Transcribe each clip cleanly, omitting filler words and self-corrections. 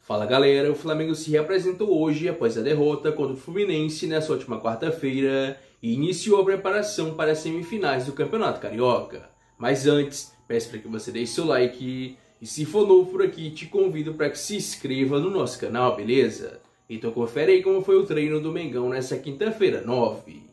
Fala galera, o Flamengo se reapresentou hoje após a derrota contra o Fluminense nessa última quarta-feira e iniciou a preparação para as semifinais do Campeonato Carioca. Mas antes, peço para que você deixe seu like e se for novo por aqui, te convido para que se inscreva no nosso canal, beleza? Então confere aí como foi o treino do Mengão nessa quinta-feira, 9.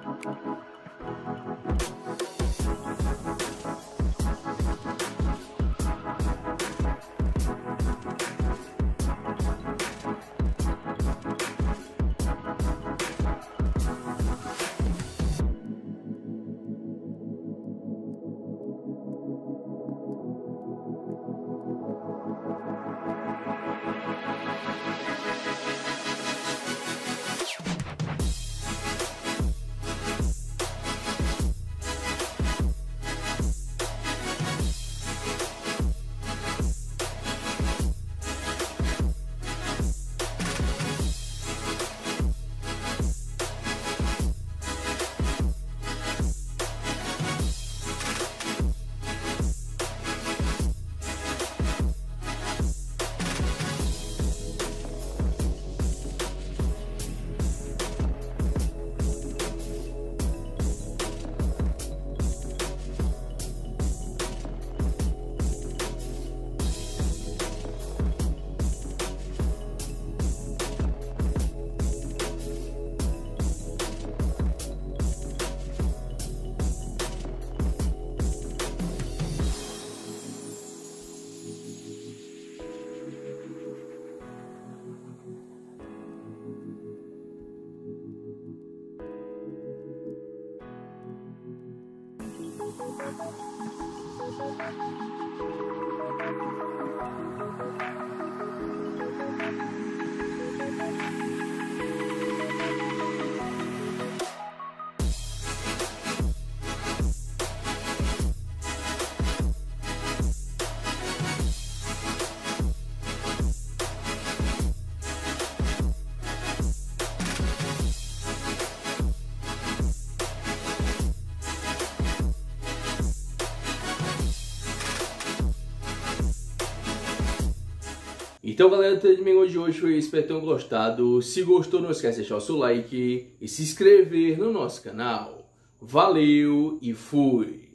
Então galera, o treino de Mengão de hoje foi isso, espero que tenham gostado. Se gostou, não esquece de deixar o seu like e se inscrever no nosso canal. Valeu e fui!